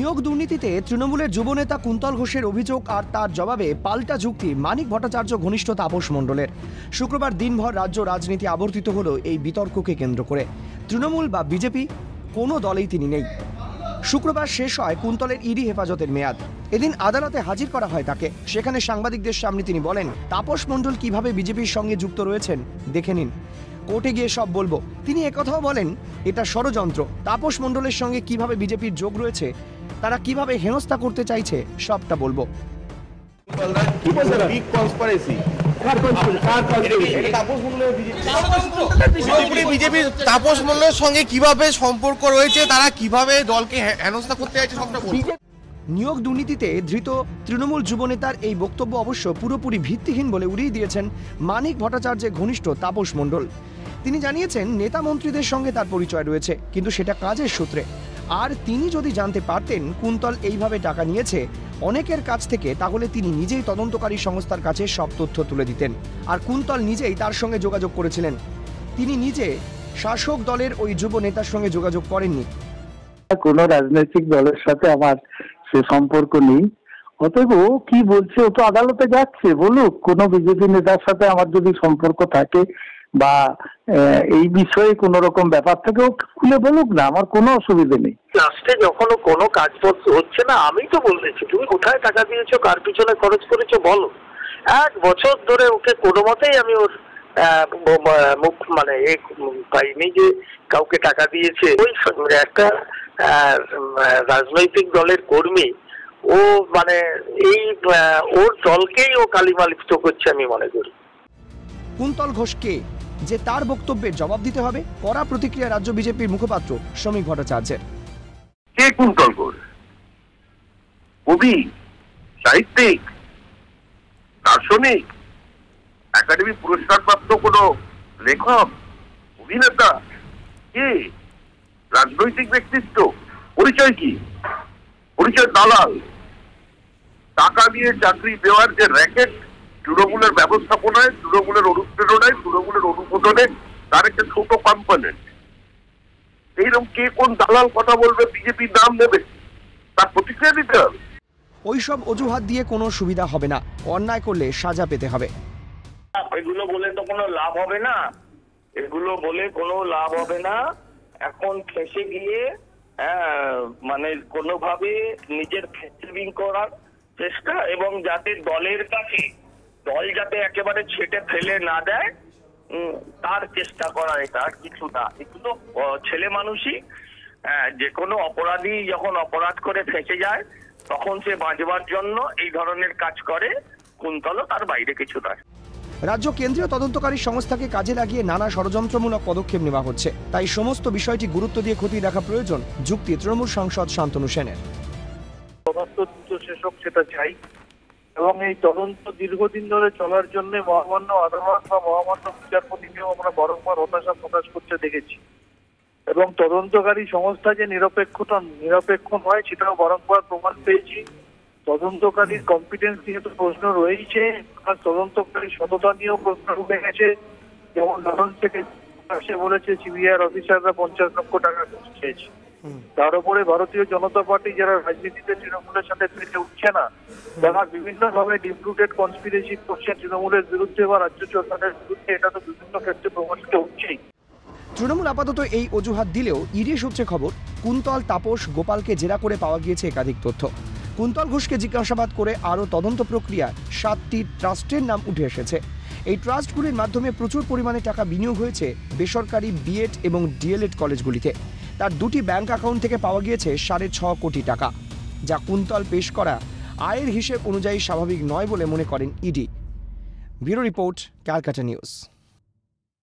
নিয়োগ দুর্নীতিতে তৃণমূলের যুবনেতা কুন্তল ঘোষের অভিযোগ আর তার জবাবে পাল্টা যুক্তি মানিক ভট্টাচার্য ঘনিষ্ঠ তাপস মণ্ডলের। শুক্রবার দিনভর রাজ্য রাজনীতি আবর্তিত হলো এই বিতর্ককে কেন্দ্র করে। তৃণমূল বা বিজেপি কোনো দলেই তিনি নেই। শুক্রবার শেষ হয় কুন্তলের ইডি হেফাজতের মেয়াদ। এদিন আদালতে হাজির করা হয় তাকে। সেখানে সাংবাদিকদের সামনে তিনি বলেন, তাপস মণ্ডল কিভাবে বিজেপির সঙ্গে যুক্ত রয়েছেন দেখে নিন, কোর্টে গিয়ে সব বলবো। তিনি একথাও বলেন, এটা ষড়যন্ত্র। তাপস মণ্ডলের সঙ্গে কিভাবে বিজেপির যোগ রয়েছে, তারা কিভাবে হেনস্থা করতে চাইছে, সবটা বলবো। বিজেপির তাপস মণ্ডলের সঙ্গে কিভাবে সম্পর্ক রয়েছে, তারা কিভাবে দলকে হেনস্থা করতে চাইছে, সবটা বলবো। নিয়োগ দুর্নীতিতে ধৃত তৃণমূল যুবনেতার এই বক্তব্য অবশ্য পুরোপুরি ভিত্তিহীন বলে উড়িয়ে দিয়েছেন মানিক ভট্টাচার্যের ঘনিষ্ঠ তাপস মণ্ডল। তিনি জানিয়েছেন, নেতা মন্ত্রীদের সঙ্গে তার পরিচয় রয়েছে, কিন্তু সেটা কাজের সূত্রে। আর তিনি যদি জানতে পারতেন কুন্তল এইভাবে টাকা নিয়েছে অনেকের কাছ থেকে, তাহলে তিনি নিজেই তদন্তকারী সংস্থার কাছে সব তথ্য তুলে দিতেন। আর কুন্তল নিজেই তার সঙ্গে যোগাযোগ করেছিলেন। তিনি নিজে শাসক দলের ওই যুব নেতার সঙ্গে যোগাযোগ করেননি। কোনো রাজনৈতিক দলের সাথে আমার সে সম্পর্ক নেই। অতএব ও কি বলছে, ও তো আদালতে যাচ্ছে, বলুক। কোনো বিজেপি নেতার সাথে আমার যদি সম্পর্ক থাকে বা এই বিষয়ে কোন রকম ব্যাপার থাকে, ও খুলে বলুক না, আমার কোনো অসুবিধা নেই। লাস্টে যখন কোনো কাজ হচ্ছে না, আমি তো বলেছি, তুমি কোথায় টাকা দিয়েছো, কার পিছনে খরচ করেছো বলো। 1 বছর ধরে ওকে কোনো মতেই আমি ওর মুখ পাইনি যে কাউকে টাকা দিয়েছে। ওই একটা রাজনৈতিক দলের কর্মী, ও এই ওর দলকেই ও কালিমা লিপ্ত করছে আমি মনে করি। কুন্তল ঘোষকে যে তার বক্তব্যের জবাব দিতে হবে, কড়া প্রতিক্রিয়া রাজ্য বিজেপির মুখপাত্র সমীক ভট্টাচার্যের। কে কুন্তল ঘোষ? কবি, সাহিত্যিক, দার্শনিক, একাডেমি পুরস্কারপ্রাপ্ত কোনো লেখক, অভিনেতা? কে? রাজনৈতিক ব্যক্তিত্ব? পরিচয় কি? পরিচয় দালাল। টাকা দিয়ে চাকরি দেওয়ার যে র্যাকেট তৃণমূলের ব্যবস্থাপনায়, তৃণমূলের অনুপ্রেরণায়, তৃণমূলের অনুমোদনে, তার একটা ছোট কম্পোনেন্ট। এইরকম কে কোন দালাল কথা বলবে, বিজেপির নাম নেবে, তার প্রতিক্রিয়া দিতে হবে। ওইসব অজুহাত দিয়ে কোনো সুবিধা হবে না, অন্যায় করলে সাজা পেতে হবে। এগুলো বলে তো কোনো লাভ হবে না, এগুলো বলে কোনো লাভ হবে না। এখন ফেঁসে গিয়ে কোনোভাবে নিজের সেভিং করার চেষ্টা, এবং যাতে দলের কাছে দল যাতে একেবারে ছেটে ফেলে না দেয় তার চেষ্টা করা, এটা আর কিছু না। এগুলো ছেলে মানুষই, যে কোনো অপরাধী যখন অপরাধ করে ফেঁসে যায় তখন সে বাঁচবার জন্য এই ধরনের কাজ করে। কুন্তলও তার বাইরে কিছু নয়। রাজ্য কেন্দ্রীয় তদন্তকারী সংস্থাকে কাজে লাগিয়ে নানা ষড়যন্ত্রমূলক পদক্ষেপ নেওয়া হচ্ছে, তাই সমস্ত বিষয়টি গুরুত্ব দিয়ে খতিয়ে দেখা প্রয়োজন, যুক্তি তৃণমূল সাংসদ শান্তনু সেনের। তদন্ত দ্রুত শেষ হোক সেটা চাই, এবং এই তদন্ত দীর্ঘদিন ধরে চলার জন্য মহামান্য আদালত বা মহামান্য বিচারপতিকেও আমরা বারংবার হতাশা প্রকাশ করতে দেখেছি, এবং তদন্তকারী সংস্থা যে নিরপেক্ষ নয় সেটাও বারংবার প্রমাণ পেয়েছি। তদন্তকারীর কম্পিটেন্স নিয়ে তো প্রশ্ন রয়েছে, আর তদন্তকারী সততা নিয়েও প্রশ্ন উঠে গেছে। যেমন ধরন থেকে সে বলেছে সিবিআই অফিসাররা 50 লক্ষ টাকা চেয়েছে। তার উপরে ভারতীয় জনতা পার্টি, যারা রাজনীতিতে তৃণমূলের সাথে পেরে উঠছে না, যারা বিভিন্ন ভাবে ডিপ্লুটেড কনস্পিরেসি করছে তৃণমূলের বিরুদ্ধে বা রাজ্য সরকারের বিরুদ্ধে, এটা তো বিভিন্ন ক্ষেত্রে প্রমাণিত হচ্ছেই। তৃণমূল আপাতত এই অজুহাত দিলেও ইডি সূত্রে খবর, কুন্তল, তাপস, গোপালকে জেরা করে পাওয়া গিয়েছে একাধিক তথ্য। কুন্তল ঘোষকে জিজ্ঞাসাবাদ করে আরও তদন্ত প্রক্রিয়ায় 7টি ট্রাস্টের নাম উঠে এসেছে। এই ট্রাস্টগুলির মাধ্যমে প্রচুর পরিমাণে টাকা বিনিয়োগ হয়েছে বেসরকারি বিএড এবং ডিএলএড কলেজগুলিতে। তার 2টি ব্যাংক অ্যাকাউন্ট থেকে পাওয়া গিয়েছে 6.5 কোটি টাকা, যা কুন্তল পেশ করা আয়ের হিসেব অনুযায়ী স্বাভাবিক নয় বলে মনে করেন ED. Bureau report, Calcutta news.